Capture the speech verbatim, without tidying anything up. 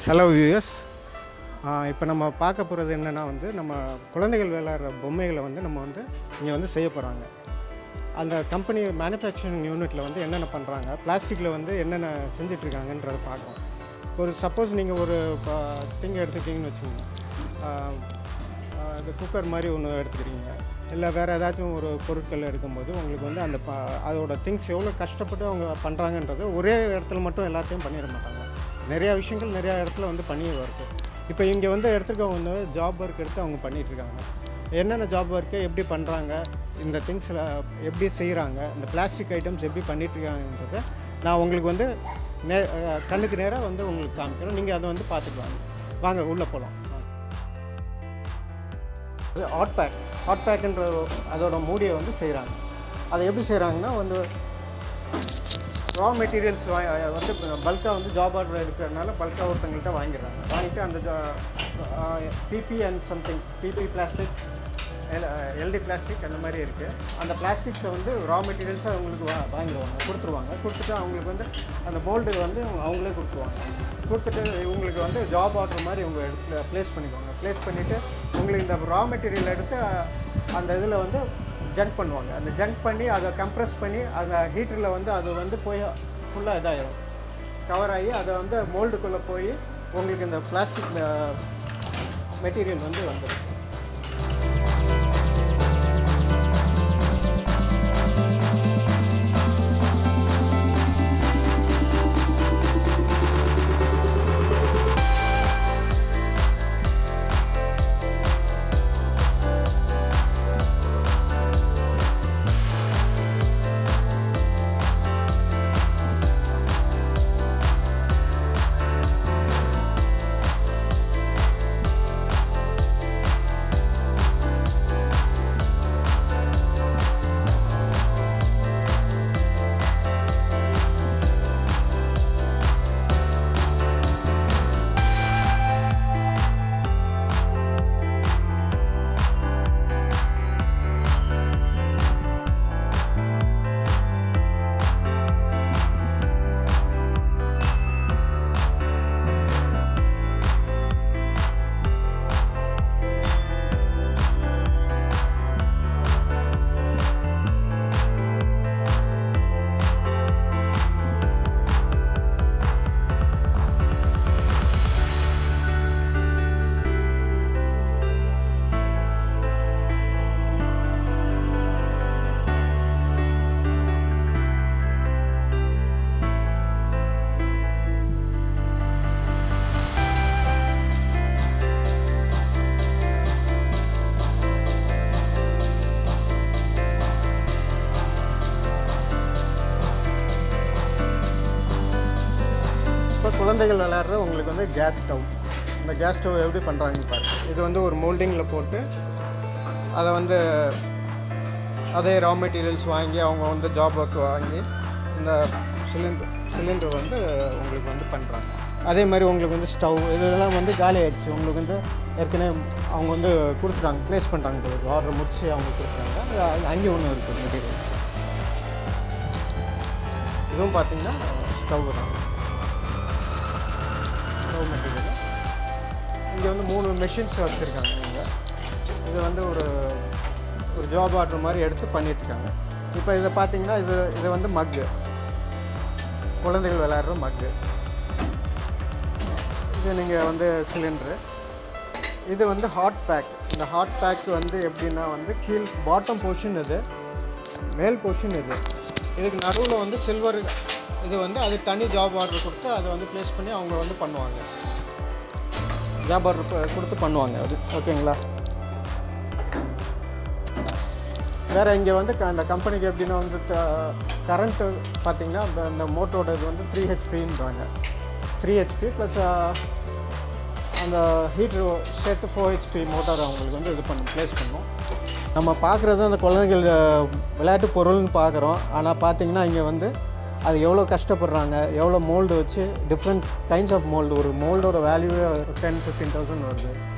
Hello viewers, இப்போ நம்ம பார்க்க போகிறது என்னென்னா வந்து நம்ம குழந்தைகள் விளையாடுற பொம்மைகளை வந்து நம்ம வந்து இங்கே வந்து செய்ய போகிறாங்க. அந்த கம்பெனி மேனுஃபேக்சரிங் யூனிட்டில் வந்து என்னென்ன பண்ணுறாங்க, பிளாஸ்டிக்கில் வந்து என்னென்ன செஞ்சிட்ருக்காங்கன்றதை பார்க்கலாம். ஒரு சப்போஸ் நீங்கள் ஒரு திங் எடுத்துக்கிட்டிங்கன்னு வச்சுக்கோங்க, இந்த குக்கர் மாதிரி ஒன்று எடுத்துக்கிறீங்க, இல்லை வேறு ஏதாச்சும் ஒரு பொருட்கள் எடுக்கும்போது உங்களுக்கு வந்து அந்த ப அதோட திங்ஸ் எவ்வளோ கஷ்டப்பட்டு அவங்க பண்ணுறாங்கன்றது ஒரே இடத்துல மட்டும் எல்லாத்தையும் பண்ணிட மாட்டாங்க. நிறையா விஷயங்கள் நிறையா இடத்துல வந்து பண்ணி வருது. இப்போ இங்கே வந்து எடுத்துருக்கவங்க வந்து ஜாப் ஒர்க் எடுத்து அவங்க பண்ணிகிட்ருக்காங்க. என்னென்ன ஜாப் ஒர்க்கு எப்படி பண்ணுறாங்க, இந்த திங்ஸில் எப்படி செய்கிறாங்க, இந்த பிளாஸ்டிக் ஐட்டம்ஸ் எப்படி பண்ணிகிட்ருக்காங்கன்றதை நான் உங்களுக்கு வந்து நே கண்ணுக்கு நேராக வந்து உங்களுக்கு காமிக்கிறோம். நீங்கள் அதை வந்து பார்த்துக்குவாங்க. வாங்க உள்ளே போகலாம். ஹாட் பேக் ஹாட் பேக்குன்ற அதோட மூடியை வந்து செய்கிறாங்க. அதை எப்படி செய்கிறாங்கன்னா வந்து ரா மெட்டீரியல்ஸ் வா வந்து பல்காக வந்து ஜாப் ஆர்டர் இருக்கிறதுனால பல்காக ஒருத்தங்கள்ட்ட வாங்கிடுறாங்க. வாங்கிட்டு அந்த PP and something PP plastic, L LD plastic அந்த மாதிரி இருக்குது. அந்த பிளாஸ்டிக்ஸை வந்து ரா மெட்டீரியல்ஸை அவங்களுக்கு வா வாங்கிடுவாங்க கொடுத்துருவாங்க. கொடுத்துட்டு அவங்களுக்கு வந்து அந்த மோல்டு வந்து அவங்களே கொடுத்துருவாங்க. கொடுத்துட்டு இவங்களுக்கு வந்து ஜாப் ஆர்டர் மாதிரி இவங்க எடுத்து ப்ளேஸ் பண்ணிக்குவாங்க. ப்ளேஸ் பண்ணிவிட்டு உங்களுக்கு இந்த ரா மெட்டீரியல் எடுத்து அந்த இதில் வந்து ஜங்க் பண்ணுவாங்க. அந்த ஜங்க் பண்ணி அதை கம்ப்ரெஸ் பண்ணி அந்த ஹீட்டரில் வந்து அது வந்து போய் ஃபுல்லாக இதாகிடும், கவர் ஆகி அதை வந்து மோல்டுக்குள்ளே போய் உங்களுக்கு இந்த பிளாஸ்டிக் மெட்டீரியல் வந்து வந்துடும். குழந்தைகள் விளையாடுற உங்களுக்கு வந்து கேஸ் ஸ்டவ். இந்த கேஸ் ஸ்டவ் எப்படி பண்ணுறாங்கன்னு பாருங்கள். இது வந்து ஒரு மோல்டிங்கில் போட்டு அதை வந்து அதே ரா மெட்டீரியல்ஸ் வாங்கி அவங்க வந்து ஜாப் ஒர்க் வாங்கி இந்த சிலிண்டர் சிலிண்டர் வந்து உங்களுக்கு வந்து பண்ணுறாங்க. அதே மாதிரி உங்களுக்கு வந்து ஸ்டவ் இதெல்லாம் வந்து காலி ஆகிடுச்சு. உங்களுக்கு வந்து ஏற்கனவே அவங்க வந்து கொடுத்துட்டாங்க, ப்ளேஸ் பண்ணிட்டாங்க, உங்களுக்கு ஆர்டர் முடிச்சு அவங்க கொடுத்துட்டாங்க. அங்கே ஒன்று இருக்குது மெட்டீரியல்ஸ். இதுவும் பார்த்திங்கன்னா ஸ்டவ் தான், ஸ்டவ் மெட்டீரியல். இங்கே வந்து மூணு மெஷின்ஸ் வச்சுருக்காங்க. இங்கே இது வந்து ஒரு ஒரு ஜாப் ஆர்டர் மாதிரி எடுத்து பண்ணிட்டுருக்காங்க. இப்போ இதை பார்த்தீங்கன்னா இது இது வந்து மக்கு, குழந்தைகள் விளையாடுற மக்கு. இது நீங்கள் வந்து சிலிண்ட்ரு. இது வந்து ஹாட் பேக். இந்த ஹாட் பேக் வந்து எப்படின்னா வந்து கீழ் பாட்டம் போர்ஷன் இது, மேல் போர்ஷன் இது. இதுக்கு நடுவில் வந்து சில்வர் இது வந்து அது தனி ஜாப் ஆர்டர் கொடுத்து அதை வந்து ப்ளேஸ் பண்ணி அவங்க வந்து பண்ணுவாங்க. ஜாப் ஆர்டர் கொடுத்து பண்ணுவாங்க அது. ஓகேங்களா? வேறு இங்கே வந்து அந்த கம்பெனிக்கு எப்படின்னா வந்து கரண்ட்டு பார்த்திங்கன்னா அந்த மோட்டரோட இது வந்து த்ரீ ஹெச்பின்றாங்க. த்ரீ ஹெச்பி ப்ளஸ் அந்த ஹீட்ரு சேர்த்து ஃபோர் ஹெச்பி மோட்டார் அவங்களுக்கு வந்து இது பண்ண ப்ளேஸ் பண்ணும். நம்ம பார்க்குறது அந்த குழந்தைகள் விளையாட்டு பொருள்னு பார்க்குறோம். ஆனால் பார்த்திங்கன்னா இங்கே வந்து அது எவ்வளோ கஷ்டப்படுறாங்க, எவ்வளோ மோல்டு வச்சு டிஃப்ரெண்ட் கைண்ட்ஸ் ஆஃப் மோல்டு. ஒரு மோல்டோட வேல்யூவே டென் ஃபிஃப்டீன் தௌசண்ட் வருது.